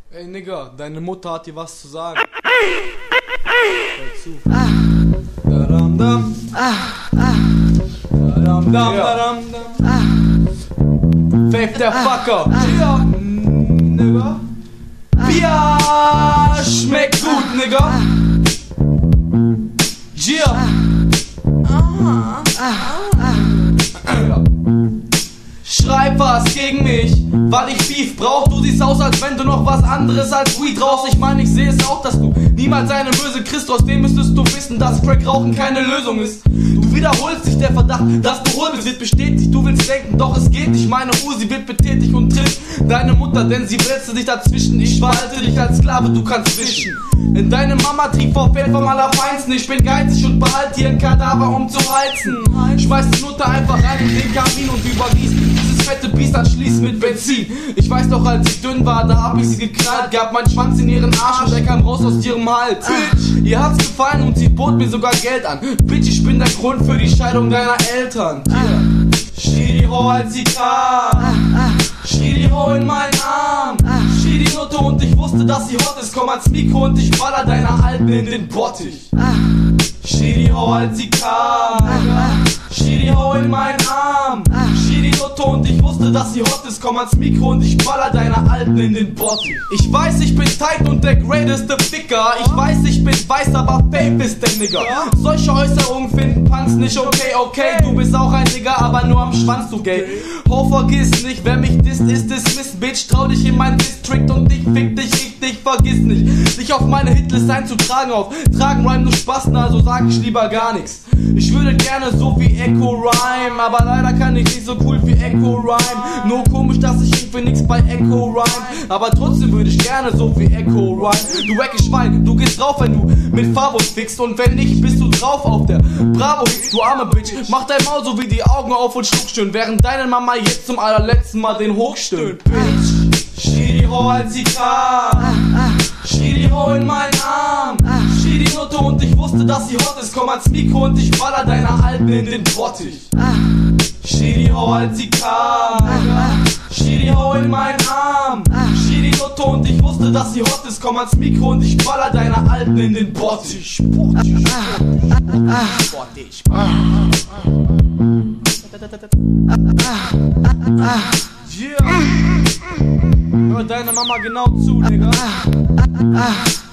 Ey Nigga, deine Mutter hat dir was zu sagen. Hör zu. Daram dam. Daram dam, daram dam. Fave der Fucker. Ja, Nigga. Bier schmeckt gut, Nigga. Ja. Schreib was gegen mich, weil ich Beef brauch. Du siehst aus, als wenn du noch was anderes als Weed rauchst. Ich meine, ich sehe es auch, dass du niemals eine böse Christ. Trotzdem müsstest du wissen, dass Crack rauchen keine Lösung ist. Du wiederholst dich, der Verdacht, dass du hohl bist, wird bestätigt. Du willst denken, doch es geht nicht. Meine Uhr, sie wird betätigt und trifft deine Mutter, denn sie wälzt dich dazwischen. Ich verhalte dich als Sklave, du kannst wischen. In deine Mama trieb vor Fett vom Allerfeinsten. Ich bin geizig und behalte hier ein Kadaver, um zu heizen. Schmeiß die Nutte einfach rein in den Kamin und übergieß dieses fette Biest anschließend mit Benzin. Ich weiß doch, als ich dünn war, da hab ich sie geknallt. Gab meinen Schwanz in ihren Arsch und er kam raus aus ihrem Hals. Bitch, ihr hat's gefallen und sie bot mir sogar Geld an. Bitch, ich bin der Grund für die Scheidung deiner Eltern. Schrie die Ho, als sie kam. Schrie die Ho in meinen Arm. Schrie die Nutte und ich wusste, dass sie hot ist. Komm ans Mikro und ich baller deiner Alten in den Bottich. Schrie die Ho, als sie kam. Schrie die Ho in meinen Arm. Schrie die Nutte und ich wusste, dass sie hot ist. Komm ans Mikro und ich baller deiner Alten in den Bottich. Ich weiß, ich bin tight und der greateste Ficker. Ich weiß, ich bin weiß, aber Fave ist der Nigger. Solche Äußerungen finden Punks nicht okay, okay. Du bist auch ein Nigger, aber nur am Schwanz, du gay. Ho, vergiss nicht, wer mich disst, ist dismissed. Bitch, trau dich in mein District und ich fick dich, vergiss nicht, sich auf meine Hitlist einzutragen. Auf Tragen Rhyme nur Spasten, also sag ich lieber gar nichts. Ich würde gerne so wie Echo Rhyme, aber leider kann ich nicht so cool wie Echo Rhyme. Nur komisch, dass ich irgendwie nix bei Echo Rhyme, aber trotzdem würde ich gerne so wie Echo Rhyme. Du wecke Schwein, du gehst drauf, wenn du mit Farbos fickst, und wenn nicht, bist du drauf auf der Bravo Hits, du arme Bitch. Mach dein Maul so wie die Augen auf und schluck schön, während deine Mama jetzt zum allerletzten Mal den hochstöhnt. Bitch, schrie die Ho, als sie kam. Schrie die Ho in meinen Arm. Schrie die Nutte und ich wusste, dass sie hot ist. Komm ans Mikro und ich baller deiner Alten in den Bottich. Schrie die Ho, als sie kam. Schrie die Ho in meinen Arm. Schrie die Nutte und ich wusste, dass sie hot ist. Komm ans Mikro und ich baller deiner Alten in den Bottich. Bottich. Yeah. Hör deine Mama genau zu, Digga.